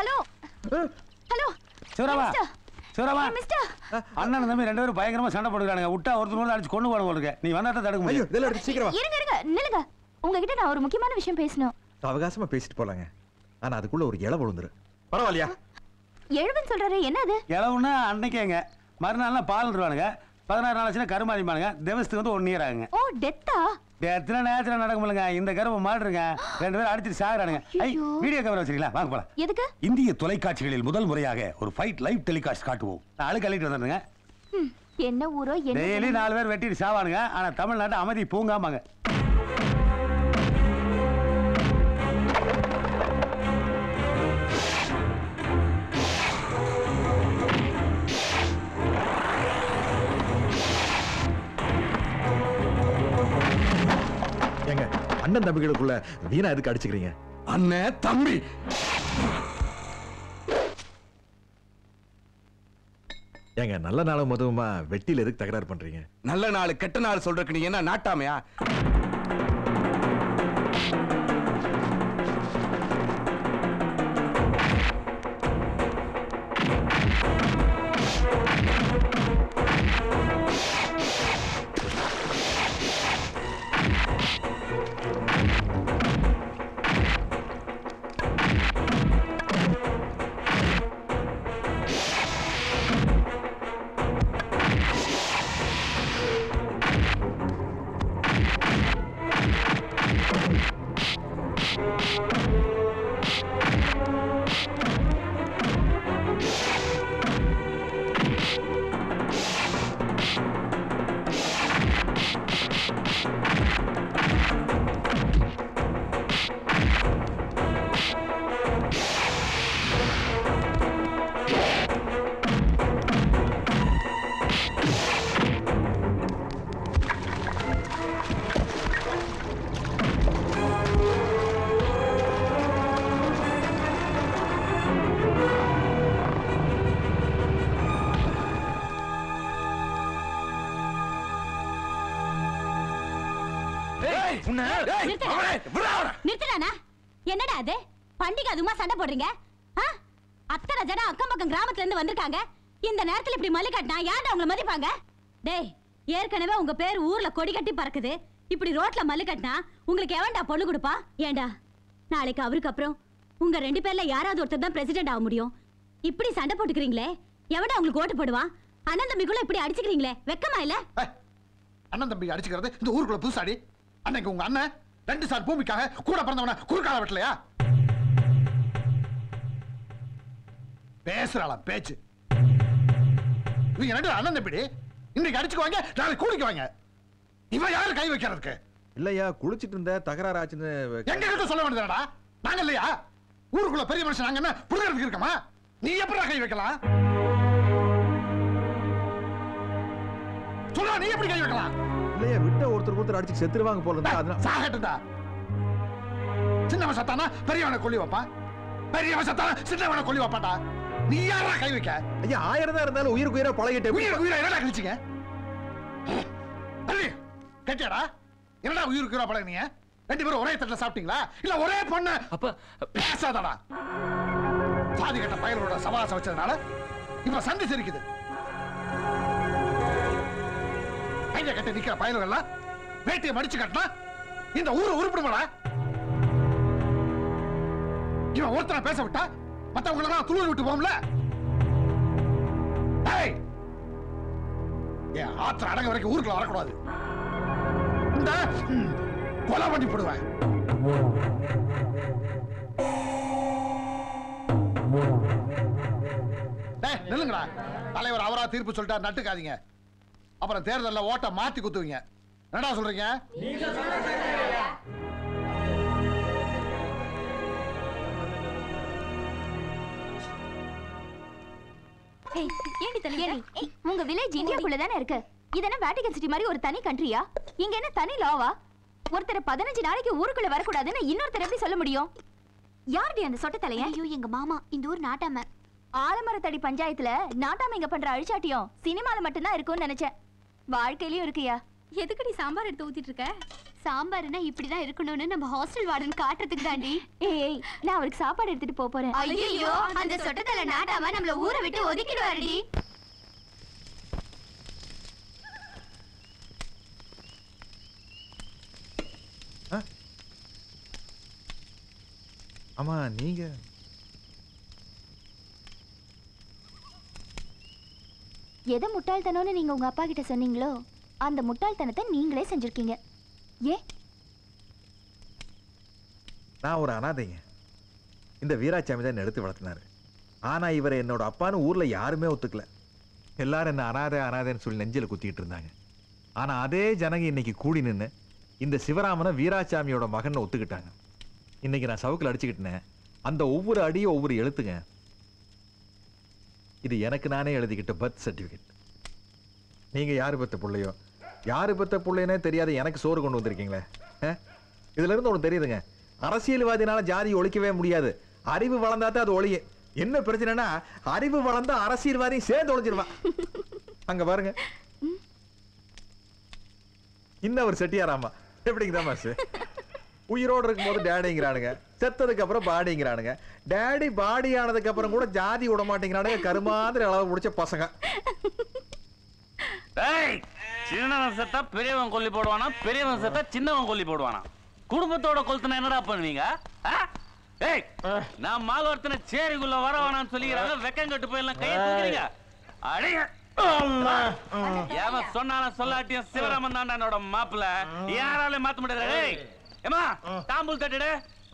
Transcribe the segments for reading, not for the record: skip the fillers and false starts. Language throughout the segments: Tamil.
Hello hello Sivarama Sivarama mister அண்ணன் தம்பி ரெண்டு பேரும் பயங்கரமா சண்டை போடுறாங்க. விட்டா ஒருத்தர் அடிச்சு கொண்டு போட போடுங்க. நீ வந்தா தான் தடுக்க முடியும். இதெல்லாம் எடுத்து சீக்கிரமா இருங்க நில்லுங்க. உங்ககிட்ட நான் ஒரு முக்கியமான விஷயம் பேசணும். அவகாசமா பேசிட்டு போலாங்க. ஆனா அதுக்குள்ள ஒரு இளவு விழுந்துரு. பரவாயில்லையா? எழுவன் சொல்றாரு, என்ன அது? இளவுன்னா அன்னைக்கேங்க, மறுநாள்னா பால்ன்றானுங்க, 16 நாள் ஆச்சுன்னா கருமாதிமானுங்க, திவசத்துக்கு வந்து 1 இயர் ஆகுங்க. ஓ டெத்தா? டெத்னா நேரத்துல நடக்க முடியலங்க. இந்த கரும்பு மாடுங்க, ரெண்டு பேரும் அடிச்சுட்டு சாகுறானுங்க. வீடியோ கேமரா வச்சிருக்கீங்களா? வாங்க போலாம். எதுக்கு? இந்திய தொலைக்காட்சிகளில் முதல் முறையாக ஒரு ஃபைட் லைவ் டெலிகாஸ்ட் காட்டுவோம். நான் ஆளு கழிட்டு வந்துருங்க. என்ன ஊரோ என்ன? டெய்லி 4 பேர் வெட்டிட்டு சாவானுங்க. ஆனா தமிழ்நாட்டு அமைதி பூங்காமாங்க. அண்ணன் தம்பிகளுக்குள்ள வீணா எதுக்கு அடிச்சுக்கிறீங்க? அண்ணன் தம்பி ஏங்க, நல்ல நாளும் மதுவுமா வெட்டில எதுக்கு தகராறு பண்றீங்க? நல்ல நாள் கெட்ட நாள் சொல்றதுக்கு நீ என்ன நாட்டாமையா? என்னடா அது? பண்டிகை அதுமா சண்டை போடுறீங்க? அத்தனை ஜனம் அக்கம் பக்கம் கிராமத்துல இருந்து வந்திருக்காங்க. இந்த நேரத்துல இப்படி மல்லி கட்டினா யாரா உங்களை மதிப்பாங்க? டேய், ஏற்கனவே உங்க பேர் ஊர்ல கொடி கட்டி பறக்குது. இப்படி ரோட்ல மல்லி கட்டினா உங்களுக்கு எவன்டா பொண்ணு கொடுப்பா? ஏண்டா, நாளைக்கு அவருக்கு அப்புறம் உங்க 2 பேர்ல யாராவது ஒருத்தர் தான் பிரசிடென்ட் ஆக முடியும். இப்படி சண்டை போட்டுக்கிறீங்களே, எவன்டா உங்களுக்கு ஓட்டு போடுவான்? அண்ணன் தம்பிக்குள்ள இப்படி அடிச்சுக்கிறீங்களே, வெக்கமா இல்ல? அண்ணன் தம்பி அடிச்சுக்கிறது இந்த ஊருக்குள்ள புதுசாடி? அன்னைக்கு உங்க அண்ணன் 2 சார் பூமிக்காக கூட பிறந்தவன குறுக்கால வெட்டலையா? பேசுறாளா பேச்சு? இவங்க 2 அண்ணன் தம்பிடி இன்னைக்கு அடிச்சுக்குவாங்க, நாளைக்கு கூடிக்குவாங்க. இவன் யாரு கை வைக்கிறதுக்கு? இல்லையா, குளிச்சிட்டு இருந்த தகராறு ஆச்சுன்னு எங்க கிட்ட சொல்ல வேண்டியதாடா? நாங்க இல்லையா ஊருக்குள்ள பெரிய மனுஷன்? நாங்க என்ன புடுங்கிறதுக்கு இருக்கமா? நீ எப்படி கை வைக்கலாம்? சொல்ல, நீ எப்படி கை வைக்கலாம்? இல்லையா, விட்ட ஒருத்தர் அடிச்சு செத்துருவாங்க போல இருந்தா அதனால சாகட்டுடா. சின்னவன் சத்தானா பெரியவனை கொல்லி வைப்பான், பெரியவன் சத்தானா சின்னவனை கொல்லி வைப்பான்டா. நீ யாரா கை வைக்க? ஐயா, 1000 தான் இருந்தாலும் உயிருக்கு உயிரா பழகிட்டே. உயிரை என்னடா கழிச்சிங்க? கேட்டியாடா? என்னடா உயிருக்கு உயிரா பழகினீங்க? 2 பேரும் ஒரே தட்டுல சாப்பிட்டீங்களா? இல்ல ஒரே பொண்ணு? அப்ப பேசாதடா. சாதி கட்ட பயலோட சவாசம் வச்சதுனால இப்ப சந்தி சிரிக்குது. கையை கட்டி நிக்கிற பயல்கள் வேட்டையை மடிச்சு கட்டினா இந்த ஊரை உருப்பிடுமாடா? இவன் ஒருத்தனை பேச விட்டா மத்தவங்க துளூர் விட்டு போகும்ல? ஆத்திர அடங்க வரைக்கும் ஊருக்குள்ள வரக்கூடாது. இந்த கொலை பண்ணி போடுவேன். நில்லுங்கடா. தலைவர் அவரா தீர்ப்பு சொல்லிட்டா நட்டுக்காதீங்க. அப்புறம் தேர்தலில் ஓட்ட மாத்தி குத்துவீங்க. என்னடா சொல்றீங்க? உங்க வில்லேஜ் இந்தியாக்குள்ள தானே இருக்கு. இதென்ன வேட்டிகன் சிட்டி மாதிரி ஒரு தனி கண்ட்ரியா? இங்க என்ன தனி லாவா? ஒருத்தர் 15 நாளைக்கு ஊருக்குள்ள வரக்கூடாதுன்னு இன்னொருத்தர் எப்படி சொல்ல முடியும்? யாருடி அந்த சொட்ட தலையன்? ஐயோ, எங்க மாமா. இந்த ஊர் நாட்டாம. ஆலமரத்தடி பஞ்சாயத்துல நாட்டாம இங்க பண்ற அழிச்சாட்டியும் சினிமால மட்டும்தான் இருக்கும்னு நினைச்சேன். வாழ்க்கையிலயும் இருக்கியா? எதுக்கு நீ சாம்பார் எடுத்து ஊத்திட்டு இருக்க? சாம்பார்னா இப்படிதான் இருக்கணும்னு நம்ம ஹாஸ்டல் வார்டன் காட்டுறதுக்கு தாண்டி. ஏய் நான் அவருக்கு சாப்பாடு எடுத்துட்டு போறேன். ஐயோ அந்த சொட்டத்தல நாட்டாம நம்மள ஊரை விட்டு ஒதுக்கிடுவாருடி. ஆமா நீங்க எதை முட்டாள்தனம்னு நீங்க உங்க அப்பா கிட்ட சொன்னீங்களோ அந்த முட்டாள்தனத்தை நீங்களே செஞ்சிருக்கீங்க. ஏ நான் ஒரு அனாதைங்க. இந்த வீராசாமி தான் எடுத்து வளர்த்தினாரு. ஆனா இவரை என்னோட அப்பான்னு ஊர்ல யாருமே ஒத்துக்கல. எல்லாரும் என்ன அனாதைன்னு சொல்லி நெஞ்சில குத்திட்டு இருந்தாங்க. ஆனா அதே ஜனங்க இன்னைக்கு கூடி நின்று இந்த சிவராமனை வீராசாமியோட மகன் ஒத்துக்கிட்டாங்க. இன்னைக்கு நான் சவுக்கில் அடிச்சுக்கிட்டேன். அந்த ஒவ்வொரு அடியும் ஒவ்வொரு எழுத்துங்க. இது எனக்கு நானே எழுதிக்கிட்ட பர்த் சர்டிபிகேட். நீங்க யாரு பெத்த பிள்ளையோ யாரு பெத்த பிள்ளைனே தெரியாத எனக்கு சோறு கொண்டு வந்திருக்கீங்களே. இதுல இருந்து ஒண்ணு தெரியுதுங்க, அரசியல்வாதினால ஜாதி ஒழிக்கவே முடியாது. அறிவு வளர்ந்தாதான் அது ஒழிய. என்ன பிரச்சனைனா அறிவு வளர்ந்தா அரசியல்வாதியும் சேர்ந்து ஒழிஞ்சிருவான். அங்க பாருங்க இன்னும் ஒரு செட்டியாராமா எப்படிங்கதான் மாசு. உயிரோடு இருக்கும்போது டேடிங்கிறானுங்க, செத்ததுக்கு அப்புறம் பாடிங்கிறானுங்க. டேடி பாடி ஆனதுக்கு அப்புறம் கூட ஜாதி விட மாட்டேங்கிறானுங்க. கருமாதிரி அளவு முடிச்ச பசங்க. சின்னவன் செத்தா பெரியவன் கொல்லி போடுவானா, பெரியவன் செத்தா சின்னவன் கொல்லி போடுவானா? குடும்பத்தோட கொளுத்துனா என்னடா பண்ணுவீங்க? நான் மாதவர்த்தனை சேரிக்குள்ள வர வேணாம்னு சொல்லிக்கிறாங்க. வெக்கம் கட்டு போயெல்லாம் கையை தூக்குறீங்க. அடிங்க எவன் சொன்னாலும் சொல்லாட்டியும் சிவராமன் தான் என்னோட மாப்பிள்ள. யாராலையும் மாத்த முடியாது. ஏமா தாம்பூல் தட்டிடு.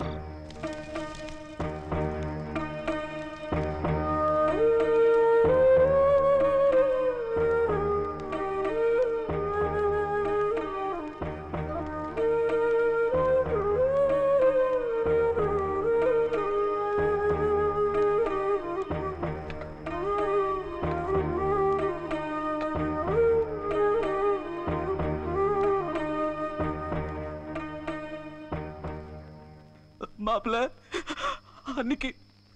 மாப்பிள்ள அன்னைக்கு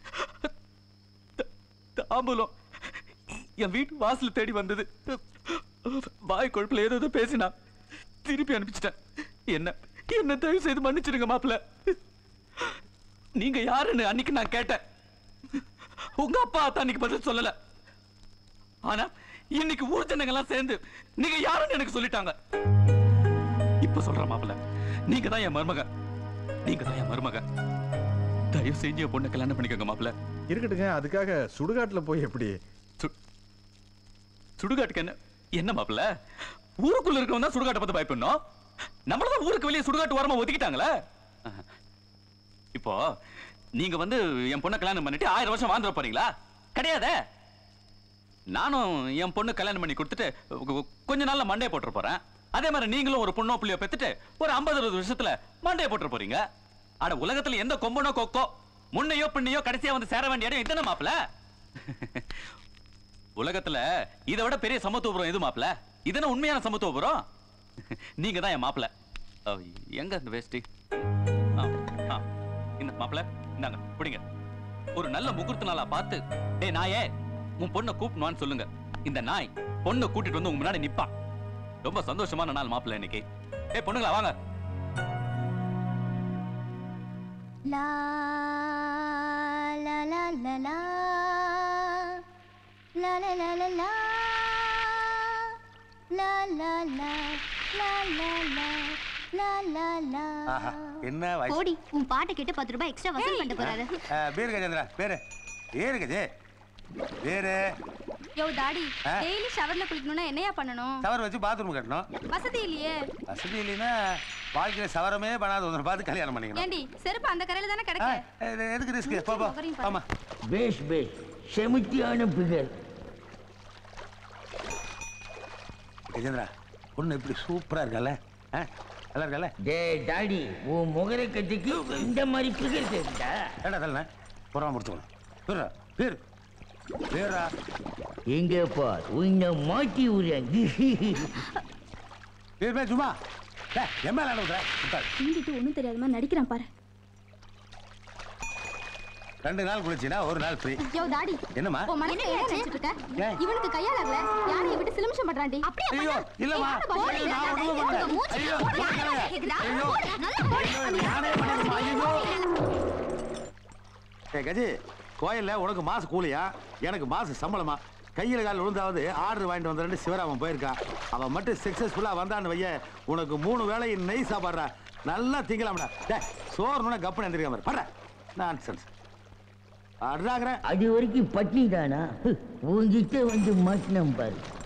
தாம்பூலம் என் வீட்டு வாசல் தேடி வந்தது. வாய் கொழுப்புல ஏதோ பேசினா திருப்பி அனுப்பிச்சிட்டேன். என்ன தயவு செய்து மன்னிச்சிருங்க மாப்பிள்ள. நீங்க யாருன்னு அன்னைக்கு நான் கேட்டேன். உங்க அப்பா அத்தா அன்னைக்கு பதில் சொல்லல. ஆனா இன்னைக்கு ஊர் ஜனங்கெல்லாம் சேர்ந்து நீங்க யாருன்னு எனக்கு சொல்லிட்டாங்க. இப்ப சொல்ற மாப்பிள்ள, நீங்க தான் என் மருமக. நீங்க தான் என் மருமக. தயவு செஞ்சு என் பொண்ணை கல்யாணம் பண்ணிக்கோங்க மாப்பிள்ள. இருக்கட்டுங்க, அதுக்காக சுடுகாட்டுல போய் எப்படி? சுடுகாட்டுக்கு என்ன மாப்பிள்ள? ஊருக்குள்ள இருக்கவன் தான் சுடுகாட்டை பார்த்து பயப்படணும். நம்மளதான் ஊருக்கு வெளியே சுடுகாட்டு ஓரமா ஒதுக்கிட்டாங்களே. இப்போ நீங்க வந்து என் பொண்ணை கல்யாணம் பண்ணிட்டு 1000 வருஷம் வாழ்ந்துட போறீங்களா? கிடையாதே. நானும் என் பொண்ணு கல்யாணம் பண்ணி கொடுத்துட்டு கொஞ்ச நாள்ல மண்டையை போட்டு போறேன். அதே மாதிரி நீங்களும் ஒரு பொண்ணோ புள்ளியோ பெத்துட்டு ஒரு 50-60 வருஷத்துல மண்டையை போட்டு போறீங்க. ஆனா உலகத்துல எந்த கொம்பனோ கொக்கோ முன்னையோ பின்னையோ கடைசியா வந்து சேர வேண்டிய இடம் இதுதானே மாப்பிள்ள? உலகத்துல இதை விட பெரிய சமத்துவபுரம் எது மாப்பிள்ள? இதுதானே உண்மையான சமத்துவபுரம். நீங்க தான் என் மாப்பிள்ள. எங்க இந்த வேஷ்டி? இந்த மாப்பிள்ள இந்தாங்க பிடிங்க. ஒரு நல்ல முகூர்த்த நாளா பார்த்து டேய் நாயே உன் பொண்ணை கூப்பிடணும்னு சொல்லுங்க. இந்த நாய் பொண்ணை கூட்டிட்டு வந்து உங்க முன்னாடி நிப்பான். ரொம்ப சந்தோஷமான நாள் மாப்பிள்ள இன்னைக்கு. ஏய் பொண்ணுங்களா வாங்க. லா லா லா லா லா லா லா லா லா லா லா லா லா லா லா லா லா லா. என்ன வாய்ஸ்? ஓடி உன் பாட்டை கேட்டு 10 ரூபாய் எக்ஸ்ட்ரா வசூல் பண்ணிட்டு போறாரு. பேரு கஜேந்திரா பேரு ஏறு கஜே பேரு. யோ டாடி டெய்லி ஷவர்ல குளிக்கணும்னா என்னையா பண்ணணும்? ஷவர் வச்சு பாத்ரூம் கட்டணும். வசதி இல்லையே. வசதி இல்லைன்னா வாழ்க்கையில சவரமே பண்ணாத ஒன்று பார்த்து கல்யாணம் பண்ணிக்கணும். ஏண்டி செருப்பு அந்த கரையில தானே கிடக்கு. எதுக்கு ரிஸ்க்? போ ஆமா. பேஷ் செமித்தியான பிகர். கஜேந்திரா பொண்ணு இப்படி சூப்பரா இருக்கல? நல்லா இருக்கல? டேய் டாடி உன் முகரை கட்டிக்கு இந்த மாதிரி பிகர் கேட்டா ஏடா தல்ல புறமா முடிச்சுக்கணும். பேரா பேர் பேரா எங்க பார் உன்னை மாட்டி விடுறாங்க. பேர் பேர் சும்மா எம்எல்ஏ தூங்கிட்டு ஒண்ணும் தெரியாத மாதிரி நடிக்கிறான் பாரு. 2 நாள் குளிச்சினா 1 நாள் ஃப்ரீ. யோ டாடி. என்னம்மா? ஓ மனசு என்ன நினைச்சிட்டு இருக்க? ஏன்? இவனுக்கு கையால ஆகல. யாரை விட்டு சிலுமிஷம் பண்றான்டி. அப்படியே ஐயோ இல்லம்மா. நான் ஒண்ணும் பண்ணல. ஐயோ ஐயோ நானே பண்ணேன். ஐயோ. கஜி கோயில்ல உனக்கு மாச கூலியா எனக்கு மாச சம்பளமா கையில கால் விழுந்தாவது ஆர்டர் வாங்கிட்டு வந்த சிவராமன் போயிருக்கான். அவன் மட்டும் சக்சஸ்ஃபுல்லா வந்தான்னு வைய உனக்கு 3 வேளை நெய் சாப்பாடுறா நல்லா திங்கலாம்டா. சோறுனா கப்புன்னு எந்திரிக்க மாதிரி படுற நான்சென்ஸ். அது வரைக்கும் பட்னி தானா உங்ககிட்ட வந்து மாட்டினம் பாரு.